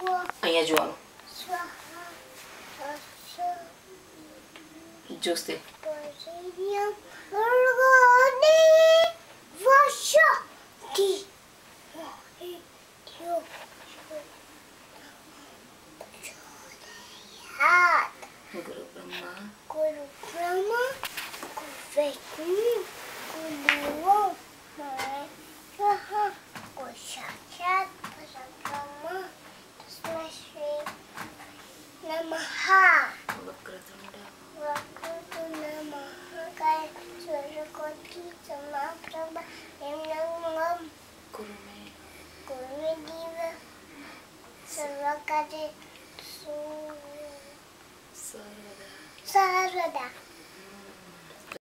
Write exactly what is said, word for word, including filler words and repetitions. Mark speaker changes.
Speaker 1: અહીંયા જોવાનું જોસ દે Guru Brahma
Speaker 2: Guru Brahma Guru Vishnu Guru Devo Maheshwara Guru Sakshat Parabrahma Tasmai Shri Namaha
Speaker 1: Vakratunda
Speaker 2: Vakratunda Mahakaya Surakoti Samaprabha Emnangam
Speaker 1: Guru me
Speaker 2: Guru me Deva Sarvakare Su
Speaker 1: Sarvada
Speaker 2: Sarvada